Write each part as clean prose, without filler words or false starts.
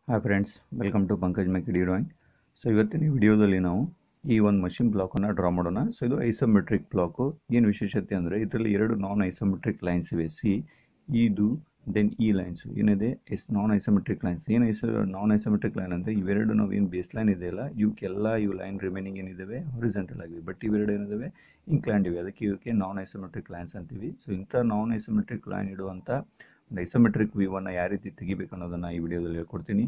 Hi friends, welcome to Pankaj ಮೆಕ್ಡಿ drawing. So ಇವತ್ತಿನ ವಿಡಿಯೋದಲ್ಲಿ ನಾವು ಈ ಒಂದು ಮಷಿನ್ ಬ್ಲಾಕನ್ನು ಡ್ರಾ ಮಾಡೋಣ. ಸೊ ಇದು ಐಸೋಮೆಟ್ರಿಕ್ ಬ್ಲಾಕು. ಏನು ವಿಶೇಷತೆ ಅಂದರೆ ಇದರಲ್ಲಿ ಎರಡು ನಾನ್ ಐಸೋಮೆಟ್ರಿಕ್ ಲೈನ್ಸ್ ಇವೆ. ಇದು ದೆನ್ ಈ ಲೈನ್ಸು ಏನಿದೆ non isometric lines. Non isometric line ಅಂದರೆ ಇವೆರಡು ನಾವು ಏನು ಬೇಸ್ ಲೈನ್ ಇದೆಯಲ್ಲ ಇವಕ್ಕೆಲ್ಲ ಇವು ಲೈನ್ ರಿಮೈನಿಂಗ್ ಏನಿದ್ದಾವೆ ಹಾರಿಜಾಂಟಲ್ ಆಗಿವೆ. ಬಟ್ ಇವೆರಡು ಏನಿದ್ದಾವೆ ಇನ್ಕ್ಲೈನ್ಡ್ ಇವೆ, ಅದಕ್ಕೆ ಇವಕ್ಕೆ ನಾನ್ ಐಸೋಮೆಟ್ರಿಕ್ ಲೈನ್ಸ್ ಅಂತೀವಿ. ಸೊ ಇಂಥ ನಾನ್ ಐಸೋಮೆಟ್ರಿಕ್ ಲೈನ್ ಇಡುವಂಥ ಒಂದು ಐಸೋಮೆಟ್ರಿಕ್ ವ್ಯೂವನ್ನು ಯಾವ ರೀತಿ ತೆಗಿಬೇಕು ಅನ್ನೋದನ್ನು ಈ ವಿಡಿಯೋದಲ್ಲಿ ಹೇಳ್ಕೊಡ್ತೀನಿ.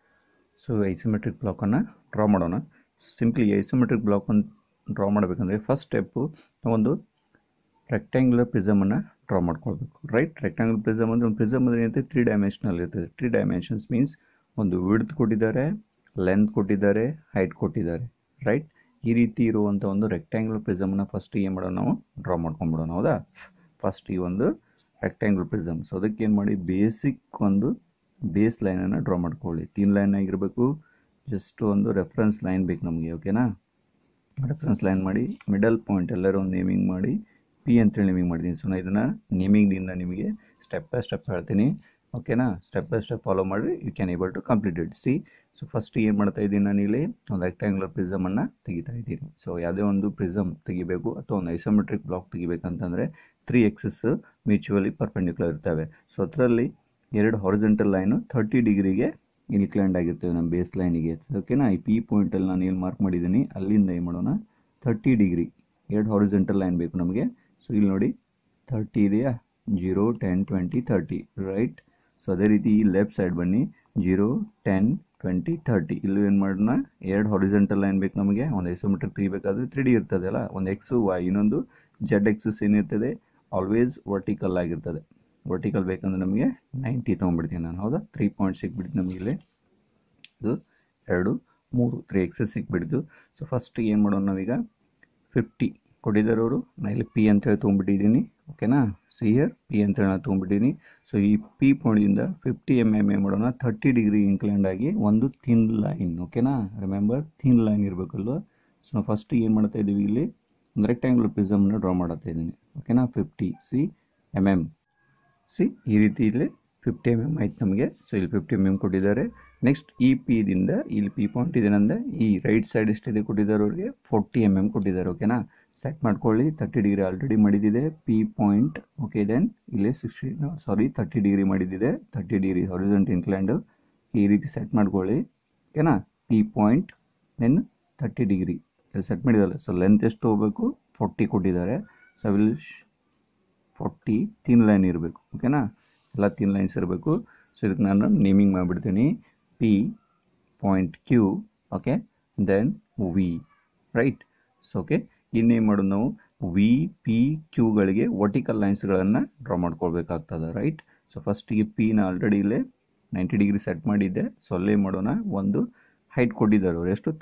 ಸೊ ಐಸೋಮೆಟ್ರಿಕ್ ಬ್ಲಾಕನ್ನು ಡ್ರಾ ಮಾಡೋಣ. ಸಿಂಪ್ಲಿ ಐಸೋಮೆಟ್ರಿಕ್ ಬ್ಲಾಕನ್ನು ಡ್ರಾ ಮಾಡಬೇಕಂದ್ರೆ ಫಸ್ಟ್ ಸ್ಟೆಪ್ಪು ಒಂದು ರೆಕ್ಟ್ಯಾಂಗ್ಯುಲರ್ ಪ್ರಿಸಮನ್ನು ಡ್ರಾ ಮಾಡ್ಕೊಳ್ಬೇಕು. ರೈಟ್, ರೆಕ್ಟ್ಯಾಂಗ್ಯುಲರ್ ಪ್ರಿಸಮ್ ಅಂದರೆ ಒಂದು ಪ್ರಿಸಮ್ ಅಂದರೆ ಏನಂತೆ 3 ಡೈಮೆನ್ಷನಲ್ ಇರ್ತದೆ. 3 ಡೈಮೆನ್ಷನ್ಸ್ ಮೀನ್ಸ್ ಒಂದು ವಿಡ್ತ್ ಕೊಟ್ಟಿದ್ದಾರೆ, ಲೆಂತ್ ಕೊಟ್ಟಿದ್ದಾರೆ, ಹೈಟ್ ಕೊಟ್ಟಿದ್ದಾರೆ. ರೈಟ್, ಈ ರೀತಿ ಇರುವಂಥ ಒಂದು ರೆಕ್ಟ್ಯಾಂಗ್ಯುಲರ್ ಪ್ರಿಸಮನ್ನು ಫಸ್ಟ್ ಏನು ಮಾಡೋಣ, ನಾವು ಡ್ರಾ ಮಾಡ್ಕೊಂಡ್ಬಿಡೋಣ. ಹೌದಾ, ಫಸ್ಟ್ ಈ ಒಂದು ರೆಕ್ಟ್ಯಾಂಗ್ಯುಲರ್ ಪ್ರಿಸಮ್. ಸೊ ಅದಕ್ಕೆ ಏನು ಮಾಡಿ, ಬೇಸಿಕ್ ಒಂದು ಬೇಸ್ ಲೈನನ್ನು ಡ್ರಾ ಮಾಡ್ಕೊಳ್ಳಿ. ಥಿನ್ ಲೈನ್ ಆಗಿರಬೇಕು. ಜಸ್ಟ್ ಒಂದು ರೆಫರೆನ್ಸ್ ಲೈನ್ ಬೇಕು ನಮಗೆ. ಓಕೆನಾ, ರೆಫರೆನ್ಸ್ ಲೈನ್ ಮಾಡಿ ಮಿಡಲ್ ಪಾಯಿಂಟ್ ಎಲ್ಲರೂ ಒಂದು ನೇಮಿಂಗ್ ಮಾಡಿ ಪಿ ಅಂತೇಳಿ ನೇಮಿಂಗ್ ಮಾಡಿದ್ದೀನಿ. ಸೊ ನಾನು ಇದನ್ನು ನೇಮಿಂಗ್ನಿಂದ ನಿಮಗೆ ಸ್ಟೆಪ್ ಬೈ ಸ್ಟೆಪ್ ಹೇಳ್ತೀನಿ. ಓಕೆನಾ, ಸ್ಟೆಪ್ ಬೈ ಸ್ಟೆಪ್ ಫಾಲೋ ಮಾಡಿರಿ, you can able to complete it. So first ಏನು ಮಾಡ್ತಾ ಇದ್ದೀನಿ, ನಾನು ಇಲ್ಲಿ ಒಂದು ರೆಕ್ಟ್ಯಾಂಗ್ಯುಲರ್ ಪ್ರಿಸಮನ್ನು ತೆಗಿತಾ ಇದ್ದೀನಿ. ಸೊ ಯಾವುದೇ ಒಂದು ಪ್ರಿಸಮ್ ತೆಗಿಬೇಕು ಅಥವಾ ಒಂದು ಐಸೋಮೆಟ್ರಿಕ್ ಬ್ಲಾಕ್ ತೆಗಿಬೇಕಂತಂದರೆ 3 axes ಮ್ಯೂಚುವಲಿ ಪರ್ಪೆಂಡಿಕ್ಯುಲರ್ ಇರ್ತವೆ. ಸೊ ಅದರಲ್ಲಿ ಎರಡು ಹಾರಿಜಾಂಟಲ್ ಲೈನು 30 ಡಿಗ್ರಿಗೆ ಇನ್ಕ್ಲೈನ್ಡ್ ಆಗಿರ್ತೇವೆ ನಮ್ಮ ಬೇಸ್ ಲೈನಿಗೆ. ಓಕೆನಾ, ಈ ಪಿ ಪಾಯಿಂಟಲ್ಲಿ ನಾನು ಏನು ಮಾರ್ಕ್ ಮಾಡಿದ್ದೀನಿ ಅಲ್ಲಿಂದ ಏನು ಮಾಡೋಣ, 30 ಡಿಗ್ರಿ ಎರಡು ಹಾರಿಜಾಂಟಲ್ ಲೈನ್ ಬೇಕು ನಮಗೆ. ಸೊ ಇಲ್ಲಿ ನೋಡಿ 30 ಇದೆಯಾ, 0, 10, 20, 30. ರೈಟ್, ಸೊ ಅದೇ ರೀತಿ ಈ ಲೆಫ್ಟ್ ಸೈಡ್ ಬನ್ನಿ, 0, 10, 20, 30. ಇಲ್ಲಿ ಏನು ಮಾಡೋಣ, ಎರಡು ಹಾರಿಜಾಂಟಲ್ ಲೈನ್ ಬೇಕು ನಮಗೆ. ಒಂದು ಐಸೋಮೆಟ್ರಿಕ್ ತೆಗಿಬೇಕಾದ್ರೆ 3D ಇರ್ತದೆ ಅಲ್ಲ, ಒಂದು ಎಕ್ಸು ವೈ, ಇನ್ನೊಂದು ಜೆಡ್ ಎಕ್ಸಸ್ ಏನಿರ್ತದೆ ಆಲ್ವೇಸ್ ವರ್ಟಿಕಲ್ ಆಗಿರ್ತದೆ. ವರ್ಟಿಕಲ್ ಬೇಕಂದ್ರೆ ನಮಗೆ 90 ತೊಗೊಂಡ್ಬಿಡ್ತೀನಿ ನಾನು. ಹೌದಾ, 3 ಪಾಯಿಂಟ್ ಸಿಕ್ಬಿಡ್ತು ನಮಗೆ ಇಲ್ಲಿ. ಇದು 2, 3 3 ಎಕ್ಸಸ್ ಸಿಕ್ಬಿಡ್ತು. ಸೊ ಫಸ್ಟ್ ಏನು ಮಾಡೋಣ ನಾವೀಗ, 50 ಕೊಟ್ಟಿದ್ದಾರೆ ಅವರು. ನಾನು ಇಲ್ಲಿ ಪಿ ಅಂತೇಳಿ ತೊಗೊಂಡ್ಬಿಟ್ಟಿದ್ದೀನಿ. ಓಕೆನಾ, ಸಿ ಹಿಯರ್ ಪಿ ಅಂತೇಳಿ ನಾನು ತೊಗೊಂಡ್ಬಿಟ್ಟಿದ್ದೀನಿ. ಸೊ ಈ ಪಿ ಪಾಯಿಂಟಿಂದ 50 mm ಏನು ಮಾಡೋಣ, 30 ಡಿಗ್ರಿ ಇನ್ಕ್ಲೈನ್ಡ್ ಆಗಿ ಒಂದು ಥಿನ್ ಲೈನ್. ಓಕೆನಾ, ರಿಮೆಂಬರ್ ಥಿನ್ ಲೈನ್ ಇರಬೇಕಲ್ವ. ಸೊ ನಾವು ಫಸ್ಟ್ ಏನು ಮಾಡ್ತಾ ಇದ್ದೀವಿ, ಇಲ್ಲಿ ಒಂದು ರೆಕ್ಟ್ಯಾಂಗ್ಯುಲರ್ ಪ್ರಿಸಮ್ನ ಡ್ರಾ ಮಾಡ್ತಾ ಇದ್ದೀನಿ. ಓಕೆನಾ, 50 mm. ಈ ರೀತಿ ಇಲ್ಲಿ 50 mm ಆಯ್ತು ನಮಗೆ. ಸೊ ಇಲ್ಲಿ 50 mm ಕೊಟ್ಟಿದ್ದಾರೆ. ನೆಕ್ಸ್ಟ್ ಈ ಪಿದಿಂದ ಇಲ್ಲಿ ಪಿ ಪಾಯಿಂಟ್ ಇದೆನಂದರೆ ಈ ರೈಟ್ ಸೈಡ್ ಎಷ್ಟಿದೆ ಕೊಟ್ಟಿದ್ದಾರೆ ಅವ್ರಿಗೆ, 40 mm ಕೊಟ್ಟಿದ್ದಾರೆ. ಓಕೆನಾ, ಸೆಟ್ ಮಾಡ್ಕೊಳ್ಳಿ. 30 ಡಿಗ್ರಿ ಆಲ್ರೆಡಿ ಮಾಡಿದ್ದಿದೆ ಪಿ ಪಾಯಿಂಟ್. ಓಕೆ, ದೆನ್ ಇಲ್ಲಿ 30 ಡಿಗ್ರಿ ಮಾಡಿದ್ದಿದೆ, 30 ಡಿಗ್ರಿ ಹಾರಿಜಾಂಟಲ್ ಇನ್ಕ್ಲೈನ್ಡ್. ಈ ರೀತಿ ಸೆಟ್ ಮಾಡ್ಕೊಳ್ಳಿ. ಓಕೆನಾ, ಪಿ ಪಾಯಿಂಟ್ ದೆನ್ 30 ಡಿಗ್ರಿ ಇಲ್ಲಿ ಸೆಟ್ ಮಾಡಿದ್ದಾರೆ. ಸೊ ಲೆಂತ್ ಎಷ್ಟು ಹೋಗಬೇಕು, 40 ಕೊಟ್ಟಿದ್ದಾರೆ. ಸೊ ವಿಲ್ 40 ಥಿನ್ ಲೈನ್ ಇರಬೇಕು. ಓಕೆನಾ, ಎಲ್ಲ ಥಿನ್ ಲೈನ್ಸ್ ಇರಬೇಕು. ಸೊ ಇದಕ್ಕೆ ನಾನು ನೇಮಿಂಗ್ ಮಾಡಿಬಿಡ್ತೀನಿ, P point Q. Okay, then V. Right, so okay, ಇನ್ನೇನು ಮಾಡೋದು ನಾವು, ವಿ ಪಿ ಕ್ಯೂಗಳಿಗೆ ವರ್ಟಿಕಲ್ ಲೈನ್ಸ್ಗಳನ್ನು ಡ್ರಾ ಮಾಡ್ಕೊಳ್ಬೇಕಾಗ್ತದೆ. ರೈಟ್, ಸೊ ಫಸ್ಟಿಗೆ ಪಿನ ಆಲ್ರೆಡಿ ಇಲ್ಲೇ 90 ಡಿಗ್ರಿ ಸೆಟ್ ಮಾಡಿದ್ದೆ. ಸೊ ಅಲ್ಲೇ ಮಾಡೋಣ, ಒಂದು ಹೈಟ್ ಕೊಟ್ಟಿದ್ದಾರೆ ಅವರು, ಎಷ್ಟು,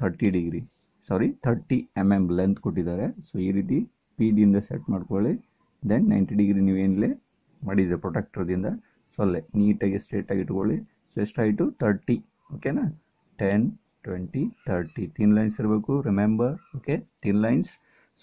30 mm ಲೆಂತ್ ಕೊಟ್ಟಿದ್ದಾರೆ. ಸೊ ಈ ರೀತಿ ಪಿದಿಂದ ಸೆಟ್ ಮಾಡ್ಕೊಳ್ಳಿ. ದೆನ್ 90 ಡಿಗ್ರಿ ನೀವೇನಿಲ್ಲೇ ಮಾಡಿದರೆ ಪ್ರೊಟೆಕ್ಟರ್ದಿಂದ, ಸೊ ಅಲ್ಲೇ ನೀಟಾಗಿ ಸ್ಟ್ರೇಟಾಗಿ ಇಟ್ಕೊಳ್ಳಿ. ಸೊ ಎಷ್ಟು ಹೈಟು, 30. ಓಕೆನಾ, 10, 20, 30 ಥಿನ್ ಲೈನ್ಸ್ ಇರಬೇಕು, remember. Okay, thin lines.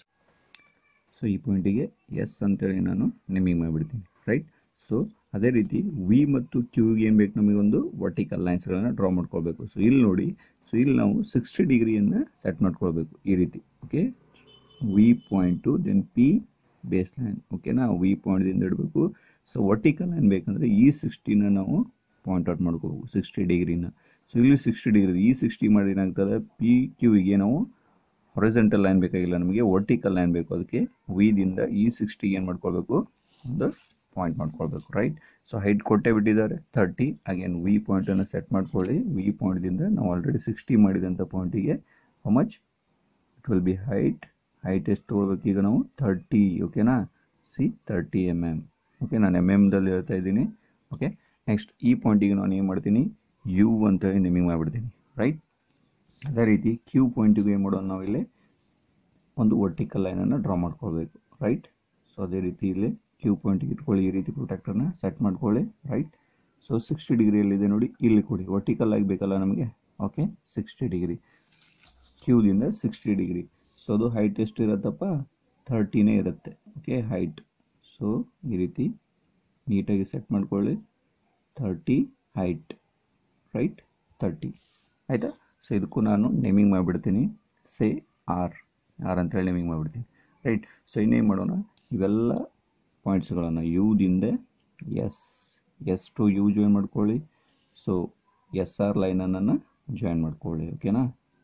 So ಈ ಪಾಯಿಂಟಿಗೆ ಎಸ್ ಅಂತೇಳಿ ನಾನು ನೇಮಿಂಗ್ ಮಾಡಿಬಿಡ್ತೀನಿ. ರೈಟ್, ಸೊ ಅದೇ ರೀತಿ ವಿ ಮತ್ತು ಕ್ಯೂಗೆ ಏನು ಬೇಕು, ನಮಗೆ ಒಂದು ವರ್ಟಿಕಲ್ ಲೈನ್ಸ್ಗಳನ್ನು ಡ್ರಾ ಮಾಡ್ಕೊಳ್ಬೇಕು. ಸೊ ಇಲ್ಲಿ ನೋಡಿ, ಸೊ ಇಲ್ಲಿ ನಾವು 60 ಡಿಗ್ರಿಯನ್ನು ಸೆಟ್ ಮಾಡ್ಕೊಳ್ಬೇಕು ಈ ರೀತಿ. Okay, V point then P base line. ಓಕೆನಾ, ವಿ ಪಾಯಿಂಟ್ದಿಂದ ಇಡಬೇಕು. ಸೊ ವರ್ಟಿಕಲ್ ಲೈನ್ ಬೇಕಂದರೆ ಈ 60ನ ನಾವು ಪಾಯಿಂಟ್ ಔಟ್ ಮಾಡ್ಕೋಬೇಕು, 60 ಡಿಗ್ರಿನ. ಸೊ ಇಲ್ಲಿ 60 ಡಿಗ್ರಿ, ಈ 60 ಮಾಡಿ ಏನಾಗ್ತದೆ, ಪಿ ಕ್ಯೂಗೆ ನಾವು ಹಾರಿಜಾಂಟಲ್ ಲೈನ್ ಬೇಕಾಗಿಲ್ಲ, ನಮಗೆ ವರ್ಟಿಕಲ್ ಲೈನ್ ಬೇಕು. ಅದಕ್ಕೆ ವಿದಿಂದ ಈ 60 ಏನು ಮಾಡ್ಕೊಳ್ಬೇಕು, ಒಂದು ಪಾಯಿಂಟ್ ಮಾಡ್ಕೊಳ್ಬೇಕು. ರೈಟ್, ಸೊ ಹೈಟ್ ಕೊಟ್ಟೆ ಬಿಟ್ಟಿದ್ದಾರೆ 30. ಅಗೇನ್ ವಿ ಪಾಯಿಂಟನ್ನು ಸೆಟ್ ಮಾಡ್ಕೊಳ್ಳಿ. ವಿ ಪಾಯಿಂಟ್ದಿಂದ ನಾವು ಆಲ್ರೆಡಿ 60 ಮಾಡಿದಂಥ ಪಾಯಿಂಟಿಗೆ how much it will be height ಎಷ್ಟು ತೊಗೊಳ್ಬೇಕು ಈಗ ನಾವು, 30. ಓಕೆನಾ, 30 mm. ಓಕೆ, ನಾನು MM ಹೇಳ್ತಾ ಇದ್ದೀನಿ. ಓಕೆ, ನೆಕ್ಸ್ಟ್ ಈ ಪಾಯಿಂಟಿಗೆ ನಾನು ಏನು ಮಾಡ್ತೀನಿ, ಯು ಅಂತೇಳಿ ನೇಮಿಂಗ್ ಮಾಡಿಬಿಡ್ತೀನಿ. ರೈಟ್, ಅದೇ ರೀತಿ ಕ್ಯೂ ಪಾಯಿಂಟಿಗೆ ಏನು ಮಾಡೋಣ, ನಾವು ಇಲ್ಲಿ ಒಂದು ವರ್ಟಿಕಲ್ ಲೈನನ್ನು ಡ್ರಾ ಮಾಡ್ಕೊಳ್ಬೇಕು. ರೈಟ್, ಸೊ ಅದೇ ರೀತಿ ಇಲ್ಲಿ ಕ್ಯೂ ಪಾಯಿಂಟಿಗೆ ಇಟ್ಕೊಳ್ಳಿ, ಈ ರೀತಿ ಪ್ರೊಟೆಕ್ಟರ್ನ ಸೆಟ್ ಮಾಡ್ಕೊಳ್ಳಿ. ರೈಟ್, ಸೊ 60 ಡಿಗ್ರಿಯಲ್ಲಿದೆ ನೋಡಿ, ಇಲ್ಲಿ ಕೊಡಿ, ವರ್ಟಿಕಲ್ ಆಗಬೇಕಲ್ಲ ನಮಗೆ. ಓಕೆ, 60 ಡಿಗ್ರಿ ಕ್ಯೂದಿಂದ 60 ಡಿಗ್ರಿ. ಸೊ ಅದು ಹೈಟ್ ಎಷ್ಟು ಇರುತ್ತಪ್ಪ, 30ನೇ ಇರುತ್ತೆ. Okay, height. ಸೊ ಈ ರೀತಿ ನೀಟಾಗಿ ಸೆಟ್ ಮಾಡ್ಕೊಳ್ಳಿ, 30 ಹೈಟ್. ರೈಟ್, 30 ಆಯಿತಾ. ಸೊ ಇದಕ್ಕೂ ನಾನು ನೇಮಿಂಗ್ ಮಾಡಿಬಿಡ್ತೀನಿ, ಸೇ ಆರ್ ಅಂತೇಳಿ ನೇಮಿಂಗ್ ಮಾಡಿಬಿಡ್ತೀನಿ, ರೈಟ್. ಸೊ ಇನ್ನೇನು ಮಾಡೋಣ, ಇವೆಲ್ಲ ಪಾಯಿಂಟ್ಸ್ಗಳನ್ನು ಯುದಿಂದ ಎಸ್ ಟು ಯು ಜಾಯಿನ್ ಮಾಡ್ಕೊಳ್ಳಿ. ಸೊ ಎಸ್ ಆರ್ ಲೈನನ್ನು ಜಾಯಿನ್ ಮಾಡ್ಕೊಳ್ಳಿ, ಓಕೆನಾ.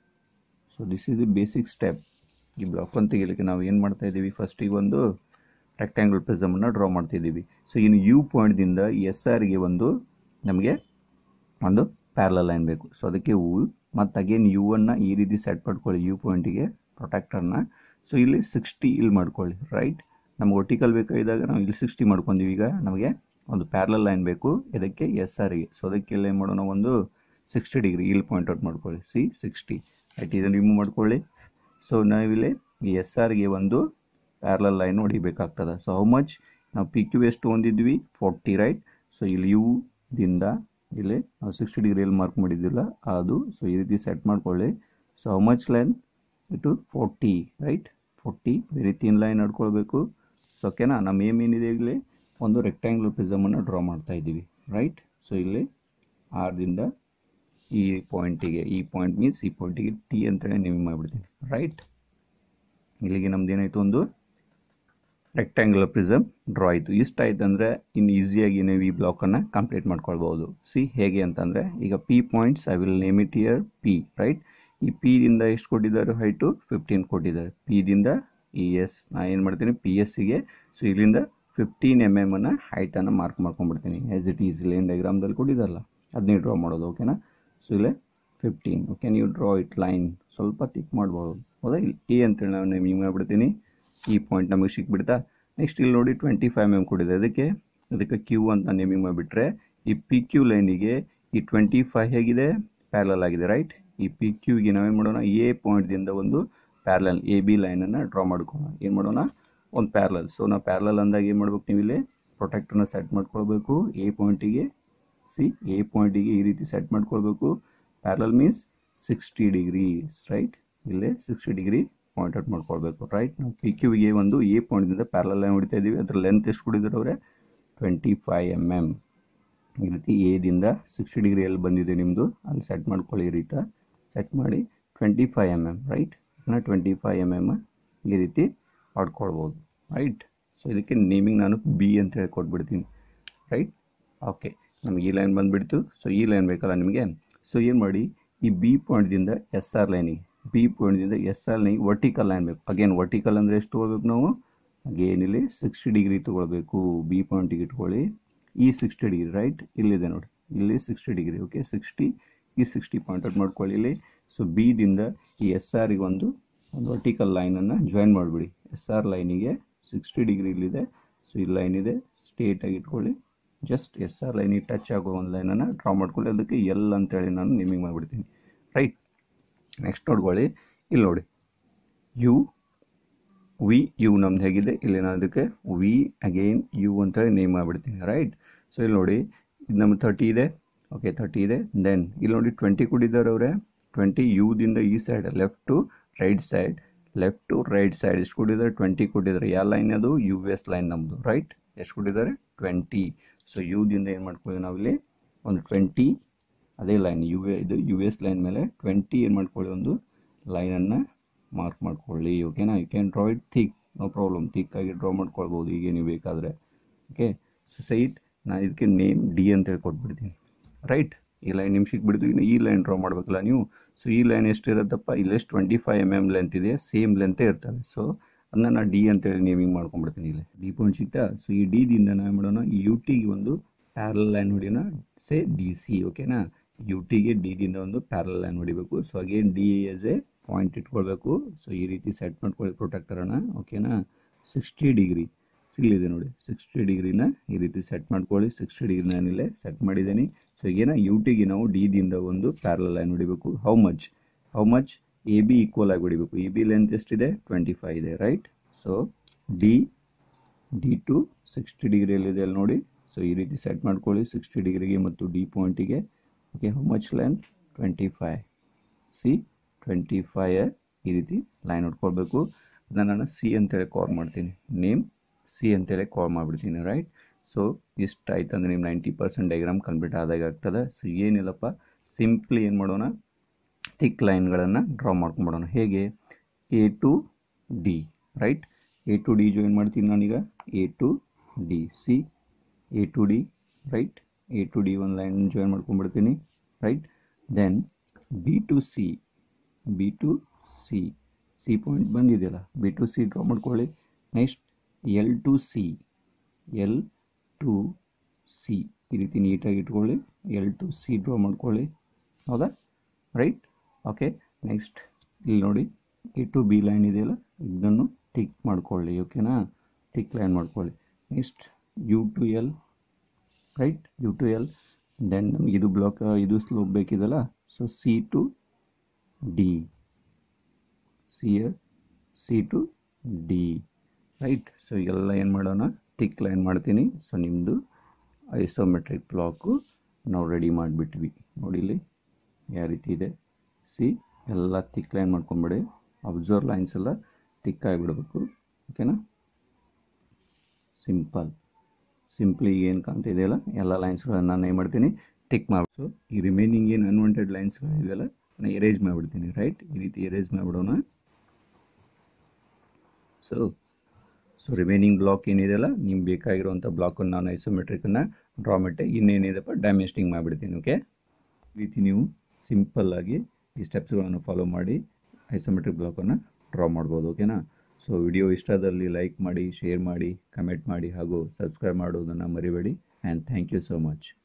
So this is the basic step. ಈ ಬ್ಲಾಕನ್ನು ತೆಗಿಲಿಕ್ಕೆ ನಾವು ಏನು ಮಾಡ್ತಾ ಇದ್ದೀವಿ, ಫಸ್ಟಿಗೆ ಒಂದು ರೆಕ್ಟ್ಯಾಂಗಲ್ ಪ್ರಿಸಮನ್ನು ಡ್ರಾ ಮಾಡ್ತಿದ್ದೀವಿ. ಸೊ ಇನ್ನು ಯು ಪಾಯಿಂಟ್ದಿಂದ ಎಸ್ ಆರ್ಗೆ ನಮಗೆ ಒಂದು ಪ್ಯಾರಲಲ್ ಲೈನ್ ಬೇಕು. ಸೊ ಅದಕ್ಕೆ ಮತ್ತು ಅಗೇನ್ ಯು ಅನ್ನು ಈ ರೀತಿ ಸೆಟ್ ಮಾಡ್ಕೊಳ್ಳಿ, ಯು ಪಾಯಿಂಟಿಗೆ ಪ್ರೊಟೆಕ್ಟರ್ನ. ಸೊ ಇಲ್ಲಿ 60 ಇಲ್ಲಿ ಮಾಡ್ಕೊಳ್ಳಿ, ರೈಟ್. ನಮ್ಗೆ ವರ್ಟಿಕಲ್ ಬೇಕಾಗಿದ್ದಾಗ ನಾವು ಇಲ್ಲಿ 60 ಮಾಡ್ಕೊಂತೀವಿ. ಈಗ ನಮಗೆ ಒಂದು ಪ್ಯಾರಲಲ್ ಲೈನ್ ಬೇಕು, ಇದಕ್ಕೆ ಎಸ್ ಆರ್ಗೆ. ಸೊ ಅದಕ್ಕೆ ಏನು ಮಾಡೋಣ, ಒಂದು 60 ಡಿಗ್ರಿ ಇಲ್ಲಿ ಪಾಯಿಂಟ್ ಔಟ್ ಮಾಡ್ಕೊಳ್ಳಿ, 60, ರೈಟ್. ಇದನ್ನು ರಿಮೂವ್ ಮಾಡ್ಕೊಳ್ಳಿ. ಸೊ ನಾವಿಲ್ಲಿ ಎಸ್ ಆರ್ಗೆ ಒಂದು ಪ್ಯಾರಲಲ್ ಲೈನ್ ಹೊಡಿಬೇಕಾಗ್ತದೆ. ಸೊ ಹೌ ಮಚ್, ನಾವು ಪಿ ಕ್ಯೂ ಎಷ್ಟು ಹೊಂದಿದ್ವಿ, 40, ರೈಟ್. ಸೊ ಇಲ್ಲಿ ದಿಂದ ಇಲ್ಲಿ ನಾವು 60 ಡಿಗ್ರಿಯಲ್ಲಿ ಮಾರ್ಕ್ ಮಾಡಿದ್ದಿಲ್ಲ ಅದು. ಸೊ ಈ ರೀತಿ ಸೆಟ್ ಮಾಡ್ಕೊಳ್ಳಿ. So how much line, it 40, right. 40 ಈ ರೀತಿ ಲೈನ್ ನಡ್ಕೊಳ್ಬೇಕು. ಸೊ ಓಕೆನಾ. ನಮ್ಮ ಏನಿದೆ, ಇಲ್ಲಿ ಒಂದು ರೆಕ್ಟ್ಯಾಂಗ್ಯುಲರ್ ಪ್ರಿಸಮನ್ನು ಡ್ರಾ ಮಾಡ್ತಾ ಇದ್ದೀವಿ, ರೈಟ್. ಸೊ ಇಲ್ಲಿ ಆರ್ದಿಂದ ಈ ಪಾಯಿಂಟಿಗೆ, ಈ ಪಾಯಿಂಟ್ ಮೀನ್ಸ್ ಈ ಪಾಯಿಂಟಿಗೆ ಟಿ ಅಂತೇಳಿ ನೇಮಿಂಗ್ ಮಾಡಿಬಿಡ್ತೀನಿ, ರೈಟ್. ಇಲ್ಲಿಗೆ ನಮ್ದು ಏನಾಯಿತು, ಒಂದು ರೆಕ್ಟ್ಯಾಂಗ್ಯುಲರ್ ಪ್ರಿಸಮ್ ಡ್ರಾ ಆಯಿತು. ಇಷ್ಟ ಆಯ್ತು ಅಂದರೆ ಇನ್ನು ಈಸಿಯಾಗಿ ನೀವು ಈ ಬ್ಲಾಕನ್ನು ಕಂಪ್ಲೀಟ್ ಮಾಡ್ಕೊಳ್ಬೋದು. ಹೇಗೆ ಅಂತಂದರೆ, ಈಗ P points I will name it here P, right. ಈ ಪಿದಿಂದ ಎಷ್ಟು ಕೊಟ್ಟಿದ್ದಾರೆ, ಹೈಟು 15 ಕೊಟ್ಟಿದ್ದಾರೆ. ಪಿದಿಂದ ಈ ಎಸ್ ನಾನು ಏನು ಮಾಡ್ತೀನಿ, ಪಿ ಎಸ್ಸಿಗೆ. ಸೊ ಇಲ್ಲಿಂದ 15 mm ಅನ್ನು ಹೈಟನ್ನು ಮಾರ್ಕ್ ಮಾಡ್ಕೊಂಡ್ಬಿಡ್ತೀನಿ, ಆ್ಯಸ್ ಇಟ್ ಈಸ್ ಲೈನ್ ಡಯಾಗ್ರಾಮ್ದಲ್ಲಿ ಕೊಟ್ಟಿದ್ದಾರಲ್ಲ ಅದನ್ನೇ ಡ್ರಾ ಮಾಡೋದು, ಓಕೆನಾ. ಸೊ ಇಲ್ಲೇ 15, ಓಕೆ. ನೀವು ಡ್ರಾ ಇಟ್ ಲೈನ್ ಸ್ವಲ್ಪ ತಿಕ್ ಮಾಡ್ಬೋದು, ಹೌದಾ. ಇಲ್ಲಿ ಎ ಅಂತೇಳಿ ನಾವು ನೇಮಿಂಗ್ ಮಾಡಿಬಿಡ್ತೀನಿ. ಈ ಪಾಯಿಂಟ್ ನಮಗೆ ಸಿಕ್ಬಿಡ್ತಾ. ನೆಕ್ಸ್ಟ್ ಇಲ್ಲಿ ನೋಡಿ 25 mm ಕೊಟ್ಟಿದೆ, ಅದಕ್ಕೆ ಕ್ಯೂ ಅಂತ ನೇಮಿಂಗ್ ಮಾಡಿಬಿಟ್ರೆ ಈ ಪಿ ಕ್ಯೂ ಲೈನಿಗೆ ಈ 25 ಹೇಗಿದೆ, ಪ್ಯಾರಲಲ್ ಆಗಿದೆ, ರೈಟ್. ಈ ಪಿ ಕ್ಯೂಗೆ ನಾವೇನು ಮಾಡೋಣ, ಎ ಪಾಯಿಂಟ್ದಿಂದ ಒಂದು ಪ್ಯಾರಲಲ್ ಎ ಬಿ ಲೈನನ್ನು ಡ್ರಾ ಮಾಡ್ಕೊಳ್ಳೋಣ. ಏನು ಮಾಡೋಣ, ಒಂದು ಪ್ಯಾರಲಲ್. ಸೊ ನಾವು ಪ್ಯಾರಲಲ್ ಅಂದಾಗ ಏನು ಮಾಡ್ಬೇಕು, ನೀವು ಇಲ್ಲಿ ಪ್ರೊಟೆಕ್ಟರ್ನ ಸೆಟ್ ಮಾಡ್ಕೊಳ್ಬೇಕು. ಎ ಪಾಯಿಂಟಿಗೆ ಈ ರೀತಿ ಸೆಟ್ ಮಾಡ್ಕೊಳ್ಬೇಕು. Parallel means 60 degrees, right. ಇಲ್ಲೇ 60 ಡಿಗ್ರಿ ಪಾಯಿಂಟ್ ಔಟ್ ಮಾಡ್ಕೊಳ್ಬೇಕು, ರೈಟ್. ನಾವು ಪಿ ಕ್ಯೂಗೆ ಒಂದು ಎ ಪಾಯಿಂಟ್ದಿಂದ ಪ್ಯಾರಲಲ್ ಲೈನ್ ಹೊಡಿತಾ ಇದ್ದೀವಿ. ಅದರ ಲೆಂತ್ ಎಷ್ಟು ಕೊಟ್ಟಿದ್ದಾರೆ ಅವರೇ, 25 mm. ಈ ರೀತಿ ಎದಿಂದ 60 ಡಿಗ್ರಿಯಲ್ಲಿ ಬಂದಿದೆ ನಿಮ್ಮದು, ಅಲ್ಲಿ ಸೆಟ್ ಮಾಡ್ಕೊಳ್ಳಿ. ಈ ರೀತಿ ಸೆಟ್ ಮಾಡಿ 25 mm, ರೈಟ್. 25 mm ಈ ರೀತಿ ಮಾಡ್ಕೊಳ್ಬೋದು, ರೈಟ್. ಸೊ ಇದಕ್ಕೆ ನೇಮಿಂಗ್ ನಾನು ಬಿ ಅಂತ ಹೇಳಿ ಕೊಟ್ಬಿಡ್ತೀನಿ, ರೈಟ್. ಓಕೆ, ನಮಗೆ ಈ ಲೈನ್ ಬಂದುಬಿಡ್ತು. ಸೊ ಈ ಲೈನ್ ಬೇಕಲ್ಲ ನಿಮಗೆ. ಸೊ ಏನು ಮಾಡಿ, ಈ ಬಿ ಪಾಯಿಂಟ್ದಿಂದ ಎಸ್ ಆರ್ ಲೈನಿಗೆ, ವರ್ಟಿಕಲ್ ಲೈನ್ ಬೇಕು. ಅಗೇನ್ ವರ್ಟಿಕಲ್ ಅಂದರೆ ಎಷ್ಟು ತೊಗೊಳ್ಬೇಕು ನಾವು, ಅಗೇನ್ ಇಲ್ಲಿ 60 ಡಿಗ್ರಿ ತೊಗೊಳ್ಬೇಕು. ಬಿ ಪಾಯಿಂಟಿಗೆ ಇಟ್ಕೊಳ್ಳಿ, ಈ 60 ಡಿಗ್ರಿ, ರೈಟ್. ಇಲ್ಲಿದೆ ನೋಡಿ, ಇಲ್ಲಿ 60 ಡಿಗ್ರಿ, ಓಕೆ. 60 ಪಾಯಿಂಟ್ ಔಟ್ ಮಾಡ್ಕೊಳ್ಳಿ ಇಲ್ಲಿ. ಸೊ ಬಿದಿಂದ ಈ ಎಸ್ ಆರಿಗೆ ಒಂದು ವರ್ಟಿಕಲ್ ಲೈನನ್ನು ಜಾಯಿನ್ ಮಾಡಿಬಿಡಿ. ಎಸ್ ಆರ್ ಲೈನಿಗೆ 60 ಡಿಗ್ರಿ ಇಲ್ಲಿದೆ. ಸೊ ಈ ಲೈನ್ ಇದೆ, ಸ್ಟ್ರೇಟಾಗಿ ಇಟ್ಕೊಳ್ಳಿ. ಜಸ್ಟ್ ಎಸ್ ಆರ್ ಲೈನಿಗೆ ಟಚ್ ಆಗೋ ಒಂದು ಲೈನನ್ನು ಡ್ರಾ ಮಾಡ್ಕೊಳ್ಳಿ. ಅದಕ್ಕೆ ಎಲ್ ಅಂತೇಳಿ ನಾನು ನೇಮಿಂಗ್ ಮಾಡಿಬಿಡ್ತೀನಿ, ರೈಟ್. ನೆಕ್ಸ್ಟ್ ನೋಡ್ಕೊಳ್ಳಿ, ಇಲ್ಲಿ ನೋಡಿ ಯು ನಮ್ದು ಹೇಗಿದೆ, ಇಲ್ಲಿ ನಾನು ಅದಕ್ಕೆ ವಿ ಅಗೇನ್ ಯು ಅಂತೇಳಿ ನೇಮ್ ಮಾಡಿಬಿಡ್ತೀನಿ, ರೈಟ್. ಸೊ ಇಲ್ಲಿ ನೋಡಿ, ಇದು ನಮ್ಗೆ 30 ಇದೆ, ಓಕೆ. 30 ಇದೆ. ದೆನ್ ಇಲ್ಲಿ ನೋಡಿ 20 ಕೊಟ್ಟಿದ್ದಾರೆ ಅವರೇ. 20 ಯುದಿಂದ ಈ side, left to right side ಎಷ್ಟು ಕೊಟ್ಟಿದ್ದಾರೆ, 20 ಕೊಟ್ಟಿದ್ದಾರೆ. ಯಾವ ಲೈನ್ ಅದು, ಯು ಎಸ್ ಲೈನ್ ನಮ್ಮದು, ರೈಟ್. ಎಷ್ಟು ಕೊಟ್ಟಿದ್ದಾರೆ, 20. ಸೊ ಯುದಿಂದ ಏನು ಮಾಡ್ಕೊಳ್ಳಿ, ನಾವಿಲ್ಲಿ ಒಂದು 20 ಅದೇ ಲೈನ್ ಇದು ಯು ಎಸ್ ಲೈನ್ ಮೇಲೆ 20 ಏನು ಮಾಡ್ಕೊಳ್ಳಿ, ಒಂದು ಲೈನನ್ನು ಮಾರ್ಕ್ ಮಾಡ್ಕೊಳ್ಳಿ, ಓಕೆನಾ. You can draw it thick, no problem. ಥಿಕ್ಕಾಗಿ ಡ್ರಾ ಮಾಡ್ಕೊಳ್ಬೋದು ಈಗ ನೀವು ಬೇಕಾದರೆ, ಓಕೆ. ಸೊ ಸೈಟ್ ನಾನು ಇದಕ್ಕೆ ನೇಮ್ ಡಿ ಅಂತೇಳಿ ಕೊಟ್ಬಿಡ್ತೀನಿ, ರೈಟ್. ಈ ಲೈನ್ ನಿಮ್ಗೆ ಸಿಕ್ಬಿಡ್ತು. ಇನ್ನು ಈ ಲೈನ್ ಡ್ರಾ ಮಾಡಬೇಕಲ್ಲ ನೀವು. ಸೊ ಈ ಲೈನ್ ಎಷ್ಟು ಇರುತ್ತಪ್ಪ, ಇಲ್ಲೆಷ್ಟು 25 mm ಲೆಂತ್ ಇದೆ, ಸೇಮ್ ಲೆಂತೇ ಇರ್ತವೆ. ಸೊ ಅದನ್ನ ನಾನು ಡಿ ಅಂತೇಳಿ ನೇಮಿಂಗ್ ಮಾಡ್ಕೊಂಡ್ಬಿಡ್ತೀನಿ. ಇಲ್ಲಿ ಡಿ ಪಾಯಿಂಟ್ ಸಿಗ್ತಾ. ಸೊ ಈ ಡಿದಿಂದ ನಾವು ಮಾಡೋಣ, ಈ ಯು ಟಿಗೆ ಒಂದು ಪ್ಯಾರಲ್ ಲೈನ್ ಹೊಡಿಯೋಣ, ಸೇ ಡಿ ಸಿ, ಓಕೆನಾ. ಯು ಟಿಗೆ ಡಿದಿಂದ ಒಂದು ಪ್ಯಾರಲ್ ಲೈನ್ ಹೊಡಿಬೇಕು. So again D S A point ಇಟ್ಕೊಳ್ಬೇಕು. ಸೊ ಈ ರೀತಿ ಸೆಟ್ ಮಾಡ್ಕೊಳ್ಳಿ ಪ್ರೊಟೆಕ್ಟರನ್ನು, ಓಕೆನಾ. 60 ಡಿಗ್ರಿ ಸಿಗಲಿದೆ ನೋಡಿ, 60 ಡಿಗ್ರಿನ ಈ ರೀತಿ ಸೆಟ್ ಮಾಡ್ಕೊಳ್ಳಿ. 60 ಡಿಗ್ರಿ ನಾನಿಲ್ಲೇ ಸೆಟ್ ಮಾಡಿದ್ದೀನಿ. ಸೊ ಈಗೇನ ಯು ಟಿಗೆ ನಾವು ಡಿದಿಂದ ಒಂದು ಪ್ಯಾರಲ್ ಲೈನ್ ಹೊಡಿಬೇಕು. How much A B equal ಆಗಿ ಹೊಡಿಬೇಕು. ಎ ಬಿ ಲೆಂತ್ ಎಷ್ಟಿದೆ, 25 ಇದೆ, ರೈಟ್. ಸೊ ಡಿ ಟು 60 ಡಿಗ್ರಿಯಲ್ಲಿದೆ ಅಲ್ಲಿ ನೋಡಿ. ಸೊ ಈ ರೀತಿ ಸೆಟ್ ಮಾಡ್ಕೊಳ್ಳಿ 60 ಡಿಗ್ರಿಗೆ ಮತ್ತು ಡಿ ಪಾಯಿಂಟಿಗೆ, ಓಕೆ. How much length, 25. 25 ಈ ರೀತಿ ಲೈನ್ ಹೊಡ್ಕೊಳ್ಬೇಕು. ಅದನ್ನು ನಾನು ಸಿ ಅಂತೇಳಿ ಕಾಲ್ ಮಾಡ್ತೀನಿ, ನೇಮ್ ಸಿ ಅಂತೇಳಿ ಕಾಲ್ ಮಾಡಿಬಿಡ್ತೀನಿ, ರೈಟ್. ಸೊ ಇಷ್ಟ ಆಯ್ತು ಅಂದರೆ ನಿಮ್ಮ 90% ಡಯಾಗ್ರಾಮ್ ಕಂಪ್ಲೀಟ್ ಆದಾಗ ಆಗ್ತದೆ. ಸೊ ಏನಿಲ್ಲಪ್ಪ, ಸಿಂಪ್ಲಿ ಏನು ಮಾಡೋಣ, ಥಿಕ್ ಲೈನ್ಗಳನ್ನು ಡ್ರಾ ಮಾಡ್ಕೊಂಬಿಡೋಣ. ಹೇಗೆ? A to D, right? A to D join ಮಾಡ್ತೀನಿ ನಾನೀಗ. A to D, C A to D, right? A to D ಒಂದು ಲೈನ್ ಜಾಯಿನ್ ಮಾಡ್ಕೊಂಡ್ಬಿಡ್ತೀನಿ, right? Then B to C, B to C, C point ಬಂದಿದೆಯಲ್ಲ, B to C draw ಮಾಡ್ಕೊಳ್ಳಿ. Next L to C, L to C ಈ ರೀತಿ ನೀಟಾಗಿ ಇಟ್ಕೊಳ್ಳಿ. L to C draw ಮಾಡ್ಕೊಳ್ಳಿ, ಹೌದಾ? ರೈಟ್? ಓಕೆ. ನೆಕ್ಸ್ಟ್ ಇಲ್ಲಿ ನೋಡಿ, ಎ ಟು ಬಿ ಲೈನ್ ಇದೆಯಲ್ಲ, ಇದನ್ನು ಟಿಕ್ ಮಾಡ್ಕೊಳ್ಳಿ. ಓಕೆನಾ? ಟಿಕ್ ಲೈನ್ ಮಾಡ್ಕೊಳ್ಳಿ. Next U to L, right? U to L. Then ನಮಗೆ ಇದು ಬ್ಲಾಕ್, ಇದು ಸ್ಲೋಪ್ ಬೇಕಿದೆಯಲ್ಲ, so C to D, C to D, right? So ಎಲ್ಲ ಏನು ಮಾಡೋಣ, ಟಿಕ್ ಲೈನ್ ಮಾಡ್ತೀನಿ. ಸೊ ನಿಮ್ಮದು ಐಸೋಮೆಟ್ರಿಕ್ ಬ್ಲಾಕು ನಾವು ರೆಡಿ ಮಾಡಿಬಿಟ್ವಿ. ನೋಡಿ ಇಲ್ಲಿ ಯಾವ ರೀತಿ ಇದೆ. ಸಿ ಎಲ್ಲ ತಿಕ್ ಲೈನ್ ಮಾಡ್ಕೊಂಬಿಡಿ. ಅಬ್ಸರ್ವ್ ಲೈನ್ಸ್ ಎಲ್ಲ ತಿಕ್ ಆಗಿಬಿಡ್ಬೇಕು. ಓಕೆನಾ? ಸಿಂಪ್ಲಿ ಏನು ಕಾಣ್ತಿದೆಯಲ್ಲ, ಎಲ್ಲ ಲೈನ್ಸ್ಗಳನ್ನು ನಾನು ಏನು ಮಾಡ್ತೀನಿ, ಟಿಕ್ ಮಾಡಿಬಿಟ್ಟು ಈ ರಿಮೈನಿಂಗ್ ಏನು ಅನ್ವಾಂಟೆಡ್ ಲೈನ್ಸ್ಗಳಿದೆಯಲ್ಲ ನಾನು ಎರೇಜ್ ಮಾಡಿಬಿಡ್ತೀನಿ, ರೈಟ್? ಈ ರೀತಿ ಎರೇಜ್ ಮಾಡಿಬಿಡೋಣ. ಸೊ ರಿಮೈನಿಂಗ್ ಬ್ಲಾಕ್ ಏನಿದೆಯಲ್ಲ, ನಿಮ್ಗೆ ಬೇಕಾಗಿರುವಂಥ ಬ್ಲಾಕನ್ನು ನಾನು ಐಸೋಮೆಟ್ರಿಕನ್ನು ಡ್ರಾ ಮಾಡಿ ಇನ್ನೇನಿದೆಪ್ಪ ಡೈಮೆನ್ಷನಿಂಗ್ ಮಾಡಿಬಿಡ್ತೀನಿ. ಓಕೆ? ಈ ರೀತಿ ನೀವು ಸಿಂಪಲ್ಲಾಗಿ ಈ ಸ್ಟೆಪ್ಸ್ಗಳನ್ನು ಫಾಲೋ ಮಾಡಿ ಐಸೋಮೆಟ್ರಿಕ್ ಬ್ಲಾಕನ್ನು ಡ್ರಾ ಮಾಡ್ಬೋದು. ಓಕೆನಾ? ಸೊ ವಿಡಿಯೋ ಇಷ್ಟದಲ್ಲಿ ಲೈಕ್ ಮಾಡಿ, ಶೇರ್ ಮಾಡಿ, ಕಮೆಂಟ್ ಮಾಡಿ ಹಾಗೂ ಸಬ್ಸ್ಕ್ರೈಬ್ ಮಾಡೋದನ್ನು ಮರಿಬೇಡಿ. And thank you so much.